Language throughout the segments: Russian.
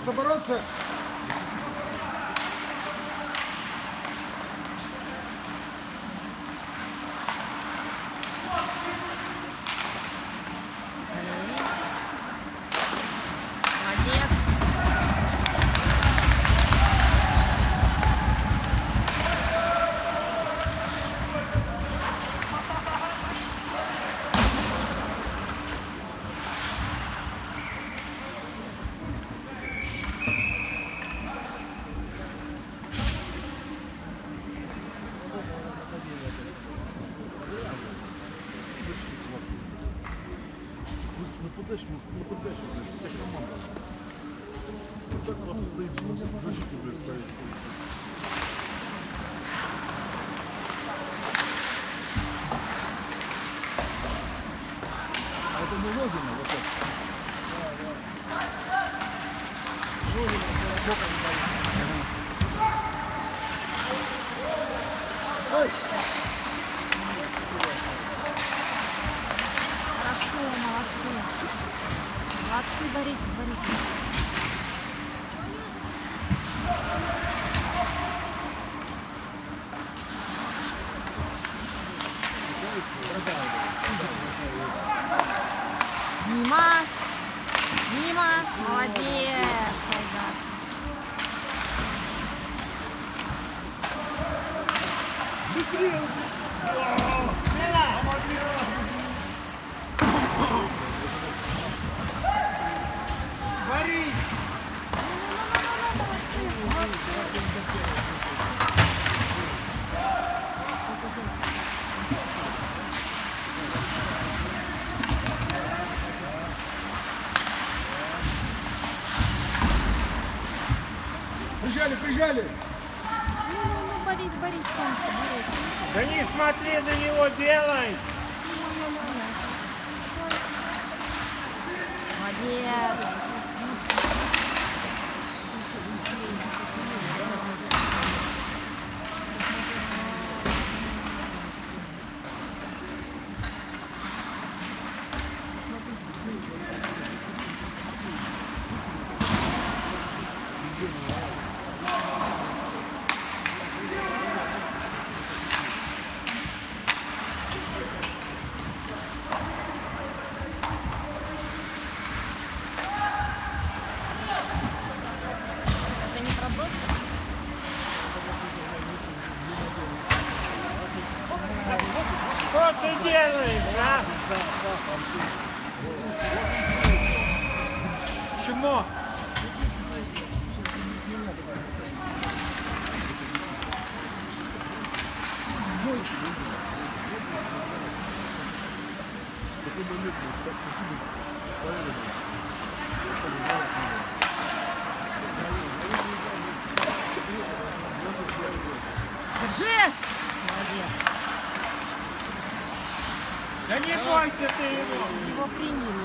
Бороться, бороться! Не подальше, вся команда. Вот так просто стоит, защиту, блядь, стоит. А это не Логина, вот это? Да. Логина, боком не дает. Ой! Хорошо, молодцы. Молодцы, боритесь, боритесь. Дима! Дима! Молодец, Айдар. Быстрее! Борис! Молодцы, молодцы. Прижали, прижали! Ну, Борис, Борис, солнце, Борис. Да не смотри на него, делай! Молодец. Это не проброс? Что ты делаешь, а? Чмо! Такой момент, так поверили. Держи! Молодец. Да не бойся ты его! Его приняли.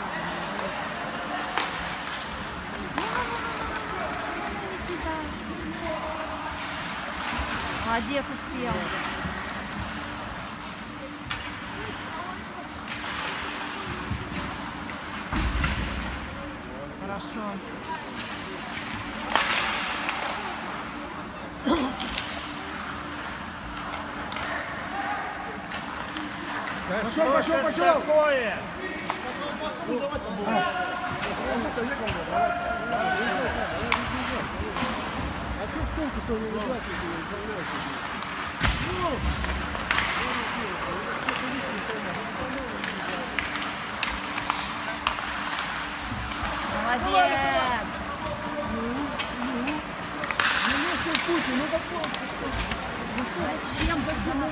Молодец, успел. Хорошо. Да Пошел, что пошел, ж это пошел! такое? А что в толку, что вы играете, если вы управляете? Молодец. Зачем?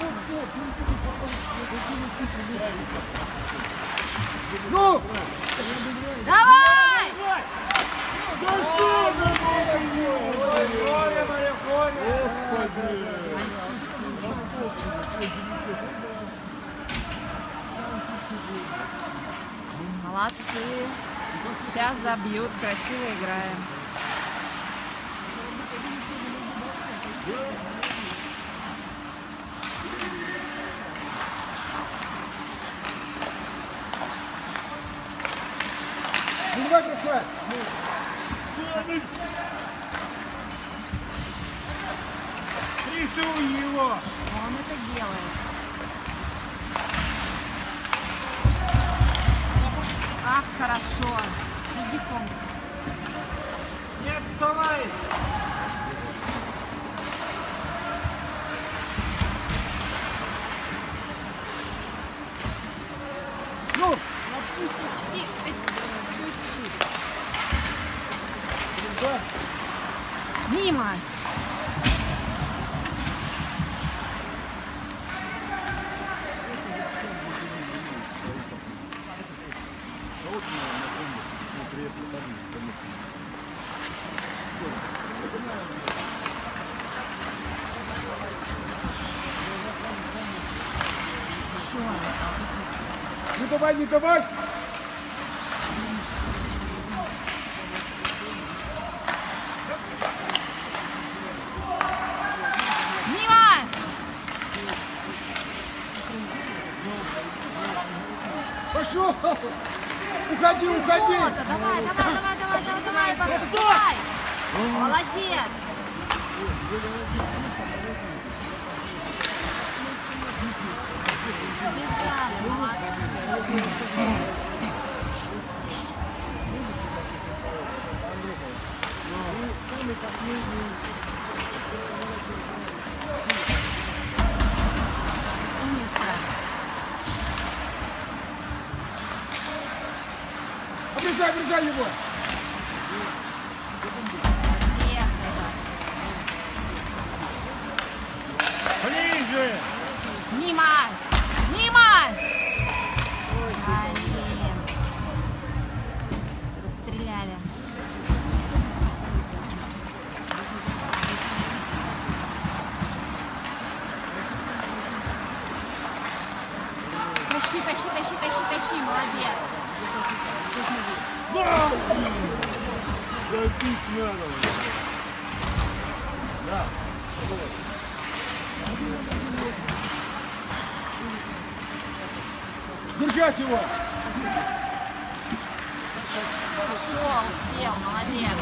Ну! Давай! Да что ты, Горе, мое горе! Молодцы. Сейчас забьют. Красиво играем. Ну давай писать! Рисуй его. Он это делает. Ах, хорошо. Иди, солнце. Не отставай. Ну, Лопусечки. Чуть-чуть. да. Мимо. Еще. Не давай, не давай. Мимо. Пошел. Уходи, уходи. Золото. Давай, поступай. Молодец. Бежали, молодцы. Умница. Обрезай, обрезай его. Молодец, Айдар. Ближе. Мимо! Мимо! Блин. Расстреляли. Тащи, молодец. Забить надо. Да. Держать его. Хорошо, успел, молодец.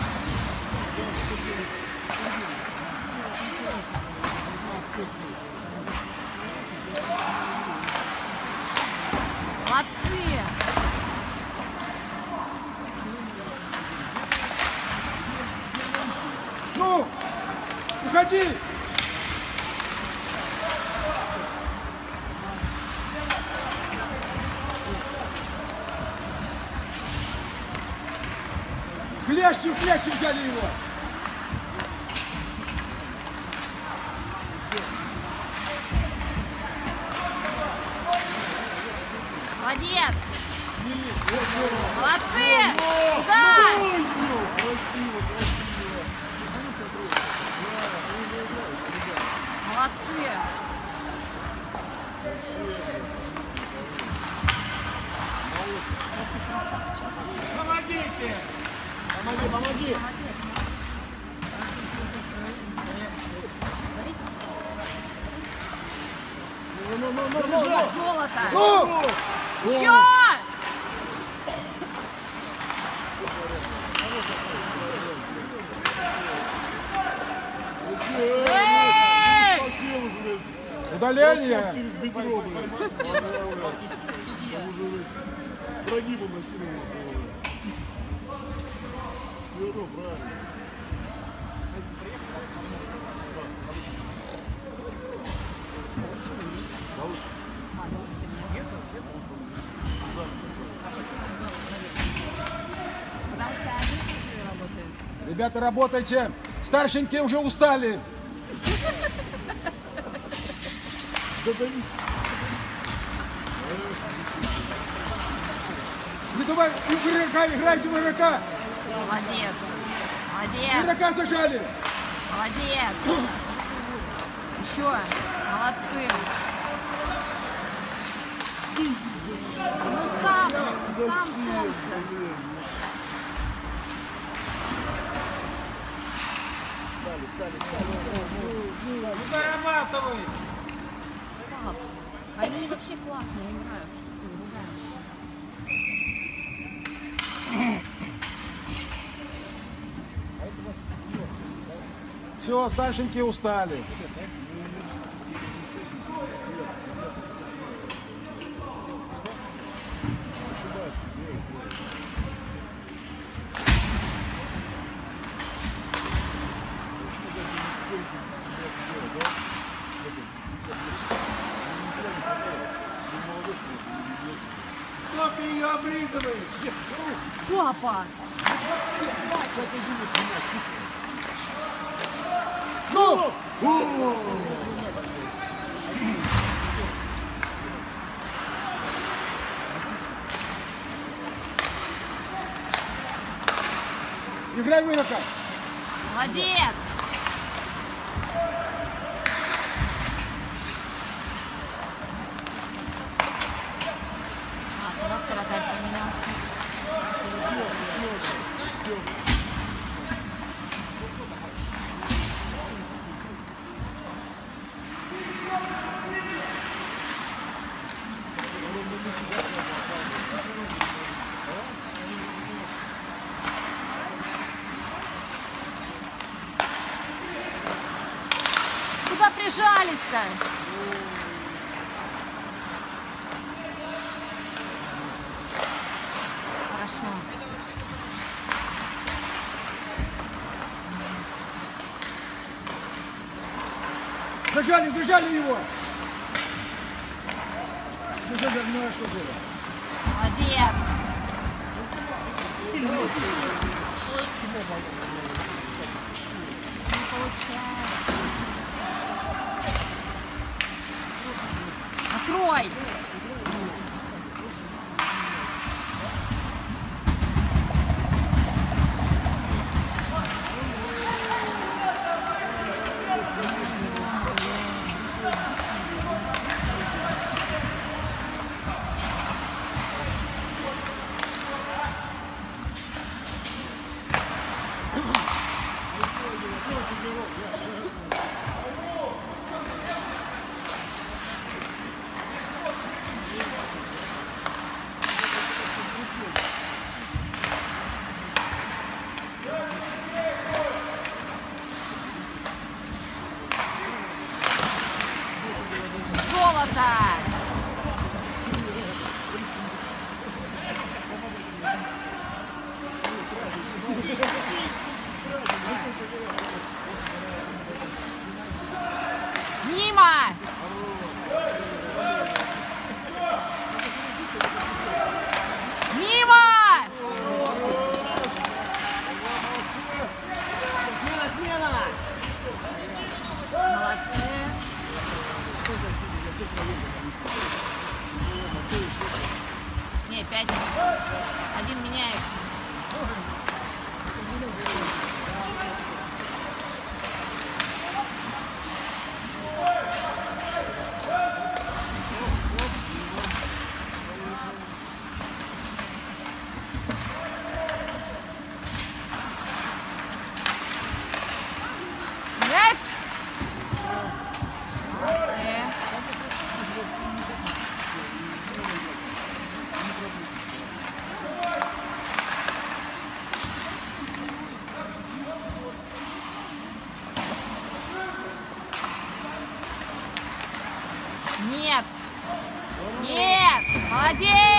Молодцы. Ну, уходи. Клещи взяли его. Молодец. Молодцы. Да. Молодцы. Помогите. Помоги. Молодец. Борис. Золото. Ну, Еще! Эй! удаление. Через бедро, блядь. Прогибом настигнул. Все, правильно. Потому что они работают. Ребята, работайте. Старшенькие уже устали. Не давай, играйте в игрока. Молодец. Молодец. Игрока зажали. Молодец. Еще. Молодцы. Ну сам солнце. Зарабатывай. Пап, они вообще классно играют, что ты ругаешься. Все, старшенькие устали. Кто ты ее облизываешь? Папа! Ну! Играй вырока! Молодец! У нас вратарь поменялся. Куда прижались-то? Хорошо. Зажали его! Зажали, ну а что делать? Молодец! Не получается. Открой! Золото! Мимо! Мимо! Молодцы! Не, 5. Один меняется. Нет! Молодцы! Нет! Нет! Молодец!